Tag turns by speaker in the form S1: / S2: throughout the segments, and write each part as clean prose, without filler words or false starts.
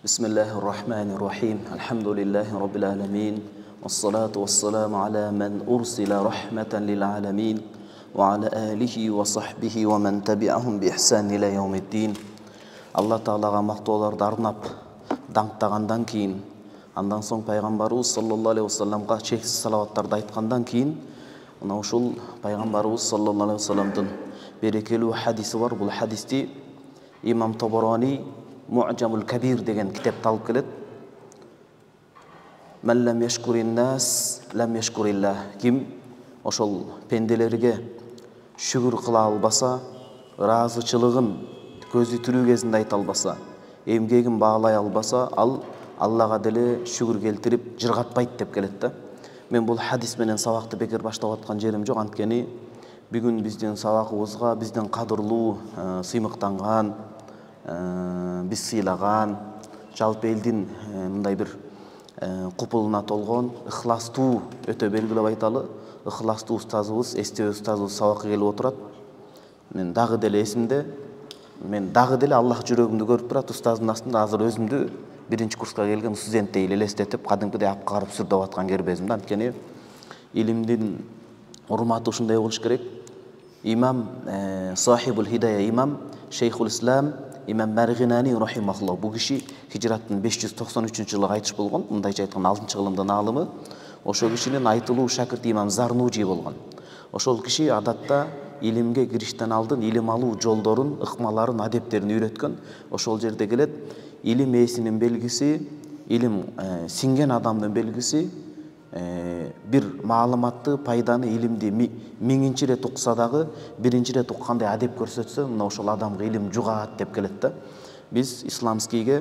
S1: Bismillahirrahmanirrahim. Alhamdulillahi rabbil alamin. Wassalatu wassalamu ala man ursila rahmatan lil alamin wa ala alihi wa sahbihi wa man tabi'ahum bi ihsan ila yaumiddin. Алла Таалага мактоолорду арнап даңктагандан кийин, андан соң пайгамбарыбыз саллаллаху алейхи вассаламга чексиз салаваттарды айткандан кийин, мына ушул пайгамбарыбыз саллаллаху алейхи вассаламдын берекелүү хадиси бар. Бул хадисти имам Табарони Муъджамул Кабир деген китепте алып келет. Ман лам яшкурин нас лам яшкуриллах. Ким ошол пенделерге шүгүр кыла албаса, ыраазычылыгын көзү тирүү кезинде айта албаса, эмгегин баалай албаса, ал Аллага деле шүгүр келтирип жыргатпайт деп келет да. Мен бул хадис менен сабакты бекер баштап аткан жерим жок, анткени бүгүн биздин сабагыбызга биздин кадырлуу сыймыктанган, биз сыйлаган, жалпы элдин мындай бир купулуна толгон ыхластуу, өтө белгилеп айталы, ыхластуу устазыбыз, эстебе устазыбыз сабакка келип отурат. Мен дагы деле эсимде, мен дагы деле Аллах жүрөгүмдү көрүп турат, устаздын астында азыр өзүмдү биринчи курска келген студенттей элестетип, кадимкидей апкарып сүрдөп аткан кербезим да. Анткени илимдин урматы ушундай болуш керек. Имам Сахибул Хидая, имам Шейхул Ислам имам Маргинани рахимахуллах, бул киши хижраттын 593-жылы кайтыш болгон. Мындайча айтканда 6-кылымдын алымы. Ошол кишинин айтылуу шакирти имам Зарнужи болгон. Ошол киши адатта илимге кириштен алдын илим алуу жолдорун, ыкмаларын, адептерин үйрөткөн. Ошол жерде келет, илим ээсинин белгиси, илим сиңген адамдын белгиси, бир маалыматты, пайданы, илимди миңинчи ирет укса дагы биринчи ирет уккандай адеп көрсөтсө, мына ошол адамга илим жугаат деп келет да. Биз исламскийге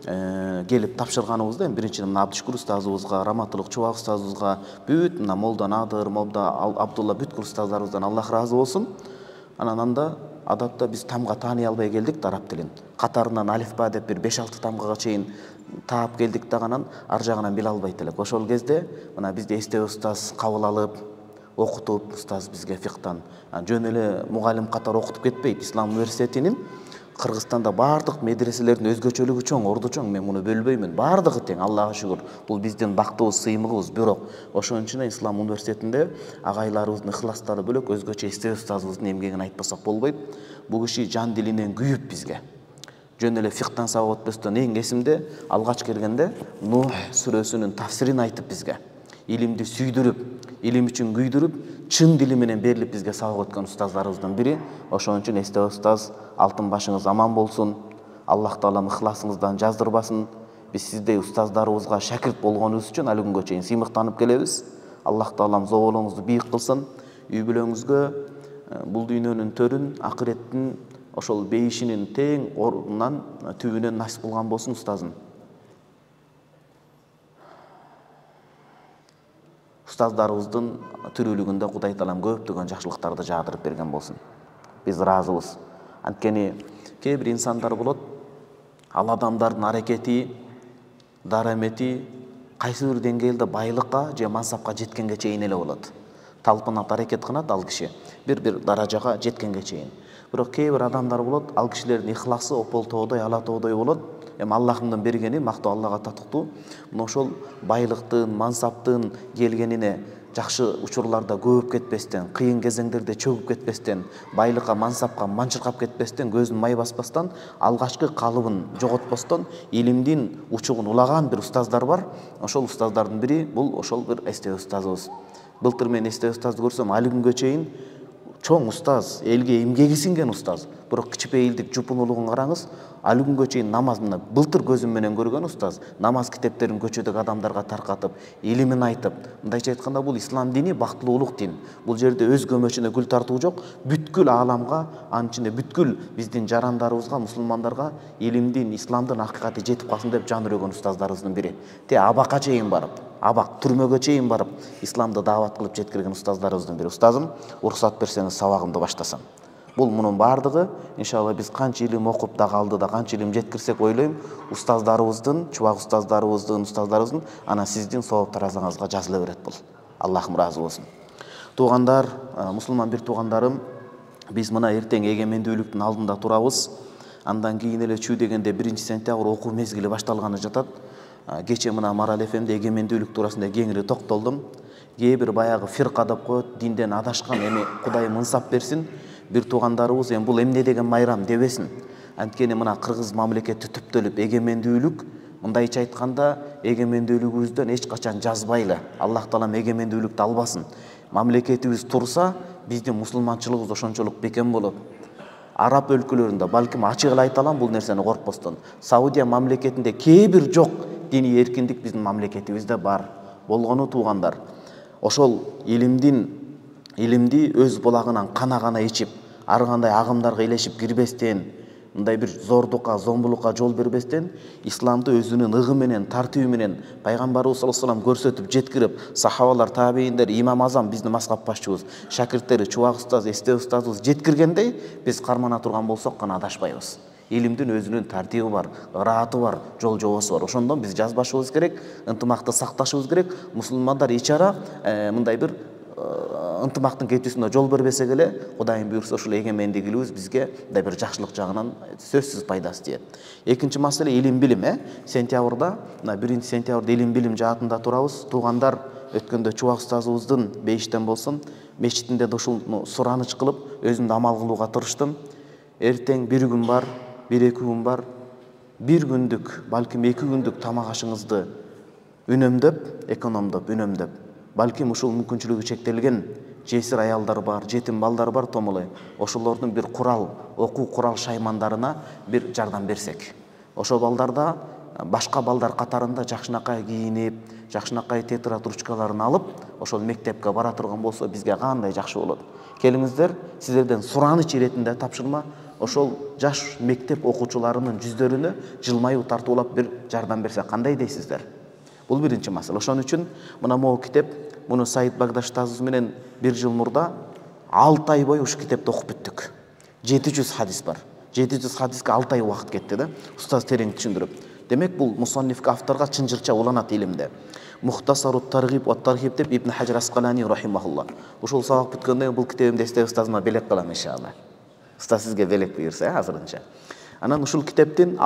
S1: келип тапшырганыбызда биринчиден мына Абдышкур устазыбызга, Раматылык Чубак устазыбызга, бүт мына Молда Надыр, Молда Абдулла бүткүл устаздарыбыздан Аллах ыраазы болсун. Анан анда адатта биз тамга тааный албай келдик да, араб тилин. Катарынан алифба деп бир 5-6 тамгага чейин таап келдик да, анан ар жагынан биле албайт элек. Ошол кезде мына бизди эстебе устаз кабыл алып, окутуп, устаз бизге фиктан жөн эле мугалим катары окутуп кетпейт. Ислам университетинин Кыргызстанда бардык медреселердин өзгөчөлүгү чоң, орду чоң. Мен муну бөлбөймүн. Бардыгы тең, Аллага шүгүр. Бул биздин бактыбыз, сыймыгыбыз. Бирок ошон үчүн Ислам университетинде агайларыбыздын ыхластары бөлөк, өзгөчө эстебе устазыбыздын эмгегин айтпасак болбойт. Бул киши жан дилинен күйүп бизге жөн эле фиктан сабак өтпөстөн эң эсимде, алгач келгенде Нух сүрөсүнүн тафсирин айтып бизге, илимди сүйдүрүп, илим үчүн күйдүрүп, чын дили менен берилип бизге сабак өткөн устаздарыбыздын бири. Ошон үчүн эстебе устаз, алтын башыңыз аман болсун. Аллах Таалам ыхласыңыздан жаздырбасын. Биз сиздей устаздарыбызга шакирт болгонубуз үчүн али күнгө чейин сыймыктанып келебиз. Аллах Таалам зоболоңузду бийик кылсын. Үй бүлөңүзгө бул дүйнөнүн төрүн, акыреттин ошол бейишинин тең орунан, түбүнөн насип кылган болсун устазым. Устаздарыбыздын тирүүлүгүндө Кудай Таалам көптөгөн жакшылыктарды жаадырып берген болсун. Биз ыраазыбыз. Анткени кээ бир инсандар болот, ал адамдардын аракети, дарамети кайсы бир деңгээлде байлыкка же мансапка жеткенге чейин эле болот. Талпынат, аракет кылат ал киши бир даражага жеткенге чейин. Бирок кээ бир адамдар болот, ал кишилердин ихласы опол-тоодой, ала-тоодой болот. Аллахымдын бергени, мактоо Аллага татыктуу. Мына ошол байлыктын, мансаптын келгенине жакшы учурларда көөп кетпестен, кыйын кезеңдерде чөгүп кетпестен, байлыкка, мансапка манчыркап кетпестен, көзүн май баспастан, алгачкы калыбын жоготпостон, илимдин учугун улаган бир устаздар бар. Ошол устаздардын бири бул ошол бир эстебе устазыбыз. Былтыр мен эстебе устазды көрсөм, али күнгө чейин чоң устаз, элге эмгеги сиңген устаз. Бирок кичпейилдик, жупунулугун караңыз, али күнгө чейин намазына былтыр көзүм менен көргөн устаз, намаз китептерин көчөдөгү адамдарга таркатып, илимин айтып, мындайча айтканда бул ислам дини бактылуулук дин. Бул жерде өз көмөчүнө гүл тартуу жок, бүткүл ааламга, анын ичинде бүткүл биздин жарандарыбызга, мусулмандарга илимдин, исламдын акыйкаты жетип калсын деп жан өрөгөн устаздарыбыздын бири. Абакка чейин барып, абак түрмөгө чейин барып, исламды даават кылып жеткирген устаздарыбыздын бири. Устазым, уруксат берсеңиз сабагымды баштасам. Бул мунун бардыгы, иншалла биз канча илим окуп да калды да, канча илим жеткирсек ойлойм, устаздарыбыздын, чубак устаздарыбыздын, анан сиздин сооп таразаңызга жазыла берет бул. Аллахым ыраазы болсун. Туугандар, мусулман бир туугандарым, биз мына эртең эгемендүүлүктүн алдында турабыз. Андан кийин эле чүй дегенде 1-сентябрь окуу мезгили башталганы жатат. Кече мына Марал ФМде эгемендүүлүк туурасында кеңири токтолдум. Кээ бир баягы фирка деп коет, динден адашкан, эми Кудайым ынсап берсин, бир туугандарыбыз эми бул эмне деген майрам дебесин. Анткени мына кыргыз мамлекети түптөлүп эгемендүүлүк, мындайча айтканда эгемендүүлүгүбүздөн эч качан жазбайлы. Аллах таалам эгемендүүлүктү албасын. Мамлекетибиз турса, биздин мусулманчылыгыбыз ошончолук бекем болот. Араб өлкөлөрүндө, балким ачык эле айта алам бул нерсени коркпостон, Саудия мамлекетинде кээ бир жок диний эркиндик биздин мамлекетибизде бар. Болгону туугандар, ошол илимди өз булагынан кана ичип, ар кандай агымдарга илешип кирбестен, мындай бир зордукка, зомбулукка жол бербестен, исламды өзүнүн ыгы менен, тартиби менен пайгамбарыбыз саллаллаху алейхи вассалам көрсөтүп жеткирип, сахабалар, табииндер, имам Азам, биздин мазхаб башчыбыз, шакирттери, чубак устаз, эсте устазыбыз жеткиргендей, биз кармана турган болсок гана адашпайбыз. Илимдин өзүнүн тартиби бар, ырааты бар, жол жобосу бар. Ошондон биз жазбашыбыз керек, ынтымакты сакташыбыз керек. Мусулмандар ичара мындай бир ынтымактын кетүүсүнө жол бербесек эле, Кудайым буйрса ушул эгемендигибиз бизге мындай бир жакшылык жагынан сөзсүз пайдасы тиет. Экинчи маселе илим билим. Сентябрда, 1-сентябрда илим билим жаатында турабыз. Туугандар өткөндө чубак устазыбыздын бейиштен болсун, мечитинде да ушул сураныч кылып, өзүмдү амал кылууга тырыштым. Эртең бир күн бар, 1-2 күн бар. Бир күндүк, балким 2 күндүк тамак ашыңызды үнөмдөп, экономдоп, балким ушул мүмкүнчүлүгү чектелген жесир аялдар бар, жетим балдар бар, томолой. Ошолордун бир курал, окуу курал шаймандарына бир жардам берсек. Ошол балдарда башка балдар катарында жакшынакай кийинип, жакшынакай тетрадь ручкаларын алып, ошол мектепке бара турган болсо бизге кандай жакшы болот. Келиңиздер, сиздерден сураныч иретинде тапшырма, ошол жаш мектеп окуучуларынын жүздөрүнө жылмаюу тартуулап бир жардам берсе кандай дейсиздер? Бул биринчи маселе. Ошон үчүн мына могу китеп, муну Саид Багдаш устазыбыз менен 1 жыл мурда 6 ай бою ушу китепти окуп бүттүк. 700 хадис бар. 700 хадиске 6 ай убакыт кетти да. Устаз терең түшүндүрүп. Демек бул мусаннифке, авторга чынжырча уланат илимде. Мухтасарут таргиб ва тархиб деп Ибн Хаджар Асқалани рахимахулла. Ушул сабак бүткөндөн бул китебимди эсте устазыма белек кылам иншалла. Устаз сизге белек буйрса, азырынча. Анан ушул китептин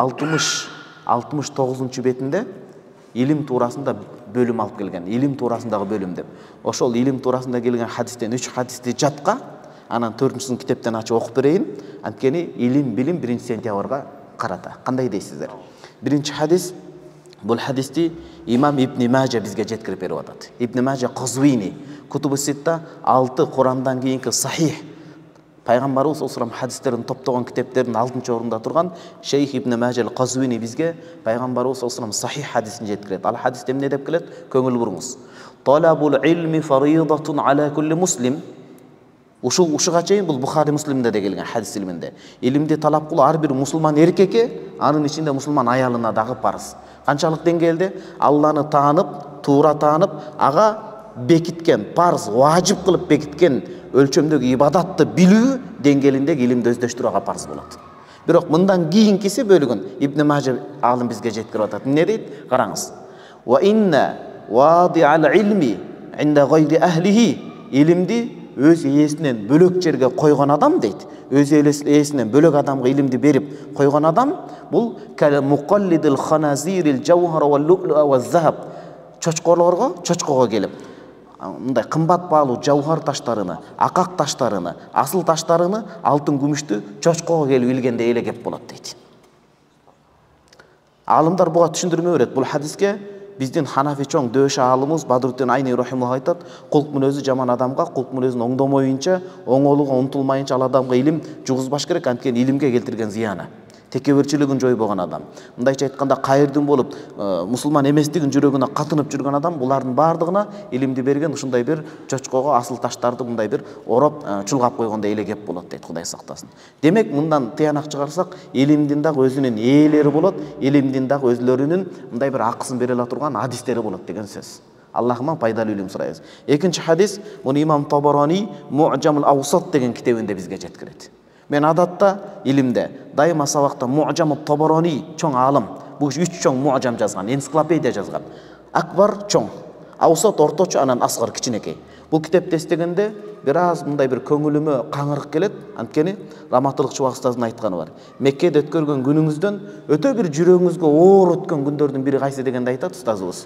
S1: 69 бетинде илим туурасында бөлүм алып келген. Илим туурасындагы бөлүм деп. Ошол илим туурасында келген хадистен 3 хадисти жатка, анан 4-сүн китептен ачып окуп берейин. Анткени илим билим 1-сентябрга карата. Кандай дейсиздер? Биринчи хадис, бул хадисти имам Ибн Мажа бизге жеткирип берип атат. Ибн Мажа Казвини, Кутубу Ситта 6 Курандан кийинки сахих пайгамбарыбыз саллаллаху алейхи хадистерин топтогон китептердин 6-чы орунда турган Шейх Ибн Мажа Казвини бизге пайгамбарыбыз саллаллаху алейхи сахих хадисин жеткирет. Ал хадисте эмне деп келет? Көңүл буруңуз. Талабул илми фаридатун ала кулли муслим. Ушуга чейин бул Бухари Муслимде де келген хадис илиминде. Илимди талап кылуу ар бир мусулман эркекке, анын ичинде мусулман аялына дагы парыз. Канчалык деңгээлде? Алланы таанып, туура таанып, ага бекиткен, парыз, важип кылып бекиткен өлчөмдөгү ибадатты билүү деңгээлиндеги илимди өздөштүрүүгө парыз болот. Бирок мындан кийинкиси бөлүгүн Ибн Мажа алым бизге жеткирип атат. Эмне дейт? Караңыз. Ва инна вади'ал илми инда гайри ахлихи. Илимди өз ээсинен бөлөк жерге койгон адам дейт. Өз ээсинен бөлөк адамга илимди берип койгон адам бул кал муқаллидил ханазирил жаухар ва лу'луа ва захаб. Чочкого келип мындай кымбат баалуу жаугар таштарыны, акак таштарыны, асыл таштарыны, алтын күмүштү чочкого келип илгенде эле кеп болот дейт. Алымдар буга түшүндүрмө берет. Бул хадиске биздин Ханафи чоң дөш алымыбыз Бадруттин Айни рахимахуллах айтат, кулк мүнөзү жаман адамга, кулк мүнөзүн оңдомоюнча, оңолууга умтулмайынча ал адамга илим жугузбаш керек, анткени илимге келтирген зыяны. Текеберчилигин жойбогон адам. Мындайча айтканда кайырдын болуп, мусулман эместигин жүрөгүнө катынып жүргөн адам, булардын бардыгына илимди берген ушундай бир чочкого асыл таштарды мындай бир ороп, чулгап койгондой эле кеп болот дейт, Кудай сактасын. Демек, мындан тыянак чыгарсак, илимдин дагы өзүнүн ээлери болот, илимдин дагы өзлөрүнүн мындай бир акысын бере ала турган адистери болот деген сөз. Аллахыман пайдалуу илим сурайбыз. Экинчи хадис, муну имам Табарани Муъжамул Аусат деген китебинде бизге жеткирет. Мен адатта илимде дайыма сабакта Муъжамул Табарани чоң алым, бул 3 чоң муъжам жазган, энциклопедия жазган. Акбар чоң, Аусат орточо, анан Асгар кичинекей. Бул китепти эстегенде бир аз мындай бир көңүлүмө каңырык келет. Анткени Раматылык Чубак устаздын айтканы бар. Меккеде өткөргөн күнүңүздөн өтө бир жүрөгүңүзгө оор өткөн күндөрдүн бири кайсы дегенде айтат устазыбыз.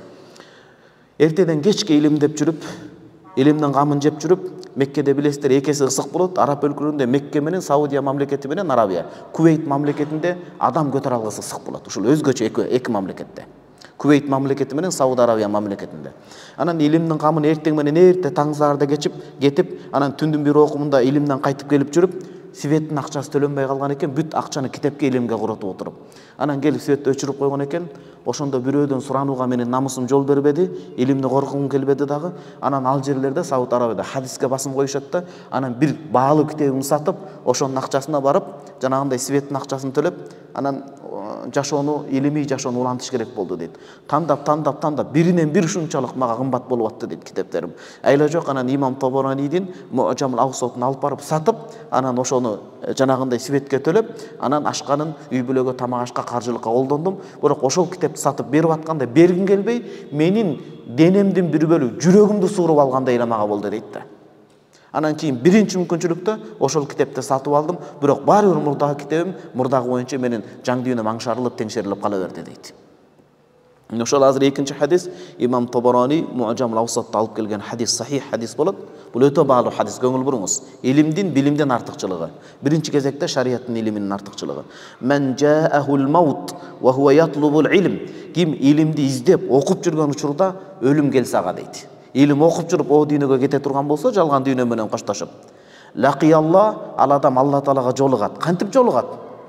S1: Эртеден кечке илимдеп жүрүп, илимдин камын жеп жүрүп, Меккеде билесиздер экеси ысык болот. Араб өлкөлөрүндө Мекке менен Саудия мамлекети менен Арабия, Кувейт мамлекетинде адам көтөрө алгыс ысык болот. Ушул өзгөчө эки мамлекетте. Кувейт мамлекети менен Сауд Арабия мамлекетинде. Анан илимдин камын эртең менен эрте таңсаарда кетип, анан түндүн бир окумунда илимден кайтып келип жүрүп, светтин акчасы төлөнбөй калган экен, бүт акчаны китепке илимге курутуп отуруп. Анан келип светти өчүрүп койгон экен. Ошондо бирөөдөн суранууга менин намысым жол бербеди, илимди коркугум келбеди дагы. Анан ал жерлерде Сауд Арабияда хадиске басым коюшат да, анан бир баалуу китебимди сатып, ошонун акчасына барып, жанагындай светтин акчасын төлөп, анан жашоону, илимий жашоону улантыш керек болду дейт. Тандап, биринен бир ушунчалык мага кымбат болуп атты дейт китептерим. Айла жок, анан Имам Табаранидин Муъжамул Аусатын алып барып сатып, анан ошону жанагындай светке төлөп, анан ашканын үй бүлөгө тамак ашка каржылыкка колдондум. Бирок ошол китепти сатып берип атканда бергим келбей, менин денемдин бир бөлүгү, жүрөгүмдү сууруп алгандай эле мага болду дейт да. Анан кийин биринчи мүмкүнчүлүктө ошол китепти сатып алдым, бирок баары бир мурдагы китебим мурдагы боюнча менин жан дүйнөм аңшарылып теңшерилип кала берди дейт. Ошол азыр экинчи хадис Имам Табарани Муъжамул Аусатта алып келген хадис сахих хадис болот. Бул өтө баалуу хадис, көңүл буруңуз. Илимдин, билимдин артыкчылыгы. Биринчи кезекте шариаттын илиминин артыкчылыгы. Мен жаахул маут ва хува ятлубул илм. Ким илимди издеп, окуп жүргөн учурда өлүм келсе ага дейт. Илим окуп жүрүп о дүйнөгө кете турган болсо, жалган дүйнө менен коштошуп, лақиялла, ал адам Алла Таалага жолугат. Кантип жолугат?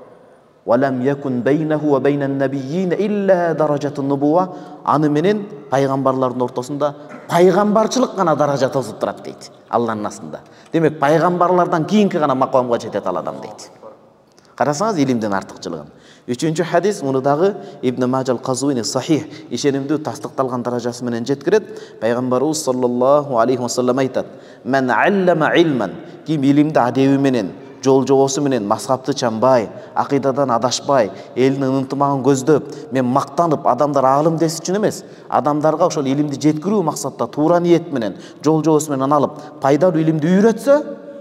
S1: Валам якун бейнаху ва бейнан набийин илля даражатун нубува. Аны менен пайгамбарлардын ортосунда пайгамбарчылык гана даража тосуп турат дейт. Алланын астында. Демек, пайгамбарлардан кийинки гана макамга жетет ал адам дейт. Карасаңыз илимдин артыкчылыгын. Үчүнчү хадис муну дагы Ибн Мажал Казуини сахих ишенимдүү тастыкталган даражасы менен жеткирет. Пайгамбарыбыз саллаллаху алейхи ва саллям айтат: "Мен аллама илман", ким илимди адеби менен, жол жобосу менен мазхабты чанбай, акыйдадан адашпай, элдин ынтымагын көздөп, мен мактанып, адамдар аалым дес үчүн эмес, адамдарга ошол илимди жеткирүү максатта туура ниет менен, жол жобосу менен алып, пайдалуу илимди үйрөтсө,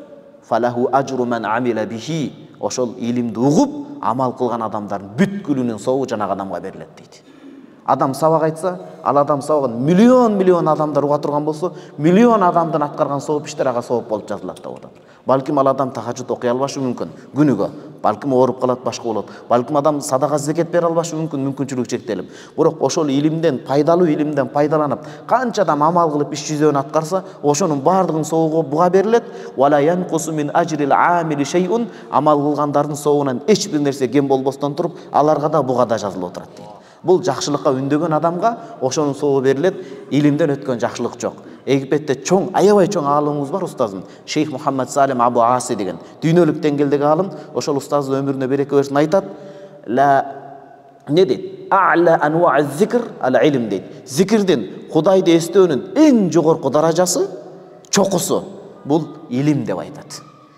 S1: фалаху ажру ман амила бихи, ошол илимди угуп амал кылган адамдардын бүткүлүнүн сообу жанагы адамга берилет дейт. Адам сабак айтса, ал адам сабагын миллион адамдар уга турган болсо, миллион адамдын аткарган сооп иштер ага сооп болуп жазылат деп атат. Балким ал адам тахажжуд окуй албашы мүмкүн күнүгө, балким ооруп калат, башка болот. Балким адам садака зекет бере албашы мүмкүн, мүмкүнчүлүгү чектелип. Бирок ошол илимден, пайдалуу илимден пайдаланып, канча адам амал кылып иш жүзөөнү аткарса, ошонун баардыгынын соогу буга берилет. Вала янкусу мин ажрил амили шейун, амал кылгандардын соогунан эч бир нерсе кем болбостон туруп, аларга да буга да жазылып отурат дейт. Бул жакшылыкка үндөгөн адамга ошонун соогу берилет, илимден өткөн жакшылык жок. Египетте чоң, аябай чоң аалымыбыз бар устазым, Шейх Мухаммад Салим Абу Аси деген, дүйнөлүк деңгээлдеги аалым. Ошол устаздын өмүрүнө береке берсин айтат. Ла не дейт? А'ла анва зикр ал илм дейт. Зикирдин, Кудайды эстөөнүн эң жогорку даражасы, чокусу бул илим деп айтат.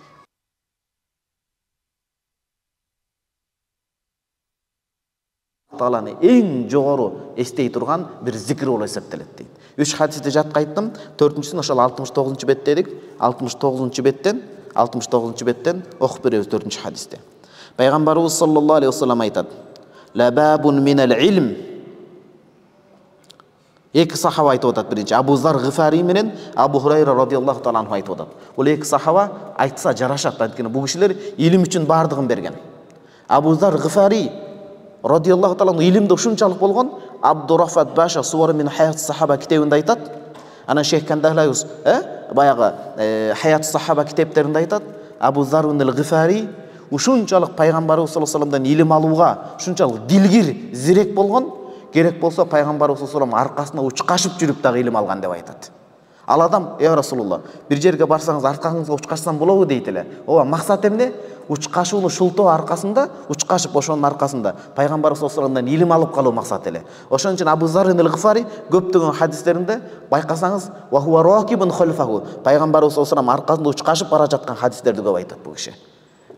S1: Тааланы эң жогору эстей турган бир зикир болуп эсептелет дейт. 3 хадисти жатка айттым. 4-сүн ошол 69-чу бетте дедик. 69-чу беттен окуп беребиз 4-чү хадисти. Пайгамбарыбыз саллаллаху алейхи ва саллям айтат: "Ла бабун минал илм". Эки сахаба айтып атат. Биринчи Абу Зар Гыфари менен Абу Хурайра радиаллаху таала анху айтып атат. Бул эки сахаба айтса жарашат, анткени бул кишилер илим үчүн бардыгын берген. Абу Зар Гыфари радиаллаху таала илимде ушунчалык болгон, Абдурафат Баша Суwar min Hayat Sahaba китебинде айтат. Анан Шейх Кандахлайус баягы Hayat Sahaba китептеринде айтат. Абу Зар ал-Гыфари ушунчалык пайгамбарыбыз саллаллаху алейхи ва салламдан илим алууга ушунчалык дилгир, зирек болгон, керек болсо пайгамбарыбыз саллаллаху алейхи ва саллям аркасына учкашып жүрүп дагы илим алган деп айтат. Ал адам: "Я Расулулла, бир жерге барсаңыз аркаңызга учкашсам болобу?" дейт эле. Ооба, максат эмне? Учкашууну шултоо аркасында, учкашып ошонун аркасында пайгамбарыбыз саллаллаху алейхи ва салламдан илим алып калуу максат эле. Ошон үчүн Абу Зар ал-Гыфари көптөгөн хадистеринде байкасаңыз, "Ва хува ракибун халфаху", пайгамбарыбыз саллаллаху алейхи ва саллям аркасында учкашып бара жаткан хадистерди көп айтат бул киши.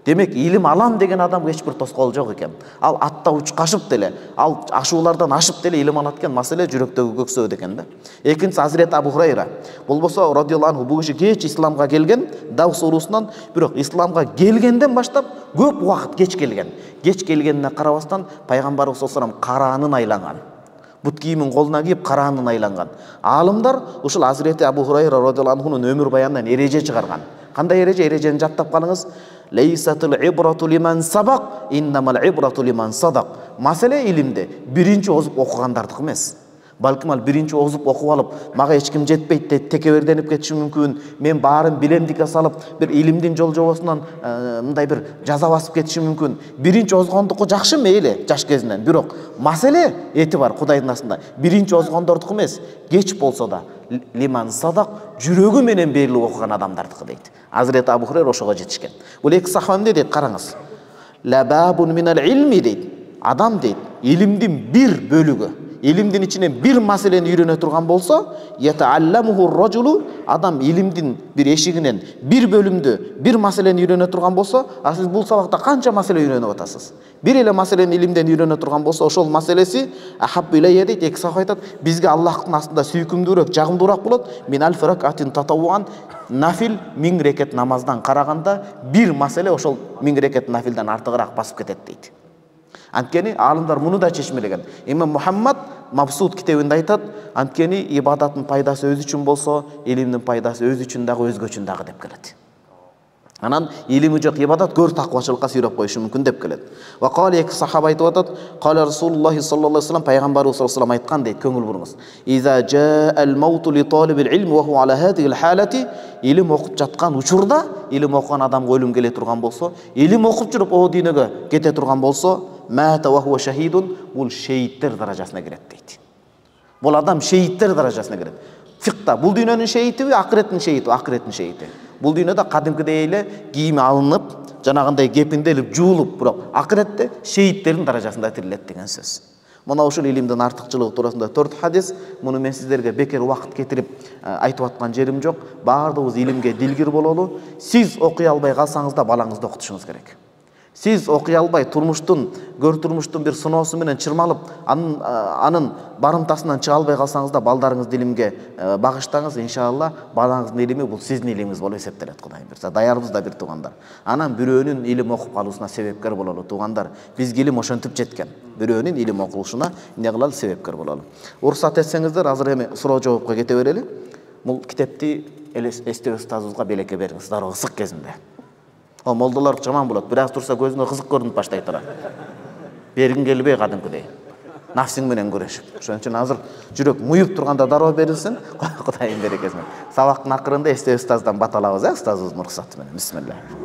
S1: Демек, илим алам деген адам эч бир тоскоол жок экен. Ал атта уч кашып деле, ал ашуулардан ашып деле илим алат экен, маселе жүрөктөгү көксөөдө экен да. Экинчи Азирет Абу Хурайра. Болбосо радиаллаху анху бул киши кеч исламга келген, Давс урусунан, бирок исламга келгенден баштап көп убакыт кеч келген. Кеч келгенине карабастан пайгамбарыбыз саллаллаху алейхи ва саллям караанын айланган. Бут кийимин колуна кийип караанын айланган. Алымдар ушул Азирети Абу Хурайра радиаллаху анхунун өмүр баянынан эреже чыгарган. Кандай эреже? Эрежени жаттап калыңыз. Лейсатул ибрату лиман сабак, иннамал ибрату лиман садак. Маселе илимде биринчи озуп окугандардыкы эмес. Балким ал биринчи озуп окуп алып, мага эч ким жетпейт деп текеберденип кетиши мүмкүн. Мен баарын билем дике салып, бир илимдин жол жобосунан мындай бир жаза басып кетиши мүмкүн. Биринчи озгондуку жакшы мейли жаш кезинен, бирок маселе эти бар Кудайдын астында. Биринчи озгондордуку эмес, кеч болсо да лиман садак, жүрөгү менен берилип окуган адамдардыкы дейт. Азирет Абу Хурайра ошого жетишкен. Бул эки сахаба эмне дейт, караңыз. Лабабун минал илми дейт. Адам дейт, илимдин бир бөлүгү, илимдин ичинен бир маселени үйрөнө турган болсо, ятаалламуху ражулу, адам илимдин бир эшигинен бир бөлүмдү, бир маселени үйрөнө турган болсо, а сиз бул сабакта канча маселе үйрөнүп атасыз? Бир эле маселени илимден үйрөнө турган болсо, ошол маселеси ахаббу илейя дейт, эки сахаба айтат, бизге Аллахтын астында сүйкүмдүүрөөк, жагымдуураак болот, мин алф ракатин татаввуан, нафил 1000 рекет намаздан караганда бир маселе ошол 1000 рекет нафилден артыгыраак басып кетет дейт. Анткени алымдар муну да чечмелеген. Имам Мухаммад Мабсуд китебинде айтат, анткени ибадаттын пайдасы өз үчүн болсо, илимдин пайдасы өз үчүн дагы өзгө үчүн дагы деп келет. Анан илими жок ибадат көр таквачылыкка сүйрөп коюшу мүмкүн деп келет. Ва кали эки сахаба айтып атат, кала Расулуллахи саллаллаху алейхи ва саллям, пайгамбарыбыз саллаллаху алейхи ва саллям айткан дейт, көңүл буруңуз. Иза жаал мауту ли талибил илм ва хуа ала хадиил халати, илим окуп жаткан учурда, илим окуган адамга өлүм келе турган болсо, илим окуп жүрүп о дүйнөгө кете турган болсо, мата ва хуа шахидун, бул шейиттер даражасына кирет дейт. Бул адам шейиттер даражасына кирет. Фикта бул дүйнөнүн шейитиби, акыреттин шейити, акыреттин шейити. Бул дүйнөдө кадимкидей эле кийими алынып, жанагындай кепинделип, жуулуп, бирок акыретте шейиттердин даражасында тирилет деген сөз. Мына ушул илимдин артыкчылыгы туурасында 4 хадис. Муну мен сиздерге бекер убакыт кетирип айтып аткан жерим жок. Баардыгыбыз илимге дилгир бололу. Сиз окуй албай калсаңыз да балаңызды окутушуңуз керек. Сиз окуй албай турмуштун, көр турмуштун бир сыноосу менен чырмалып, анын барымтасынан чыга албай калсаңыз да балдарыңызды илимге багыштаңыз, иншалла балаңыздын илими бул сиздин илимиңиз болуп эсептелет, Кудай буйрса. Даярбыз да бир туугандар. Анан бирөөнүн илим окуп калуусуна себепкер бололу, туугандар. Бизге илим ошентип жеткен. Бирөөнүн илим окулушуна эмне кылалы, себепкер бололу. Уруксат этсеңиздер, азыр эми суроо жоопко кете берели. Бул китепти эстеб устазыбызга белекке бериңиз, дароо ысык кезинде. О, молдолор жаман болот. Бираз турса көзүнө кызык көрүнүп баштайт турат. Бергин келбей кадимкидей. Нафсиң менен күрөшүп. Ошон үчүн азыр жүрөк муюп турганда дароо берилсин. Кудайым берекесин. Сабактын акырында эстеб устаздан бат алабыз, устазыбыздын уруксаты менен. Бисмилlah.